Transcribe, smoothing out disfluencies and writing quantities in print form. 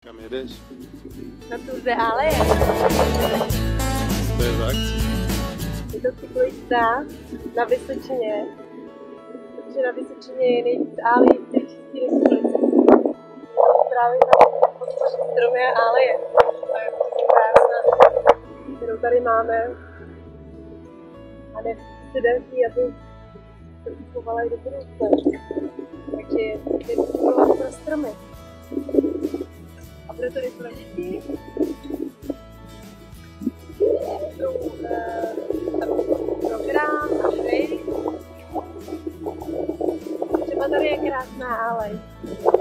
Kam jedeš? Na Tour de aleje. To je za akci. Je to cyklista na Vysočině, protože na Vysočině je nejvíc alejí v té České republice. Právě tam podpoří stromy a aleje. To je krásná, kterou tady máme. A nechci další, aby se uchovala i do budoucna. Takže je to pro stromy. A bude to i pro děti. Program a hry. Třeba tady je krásná alej.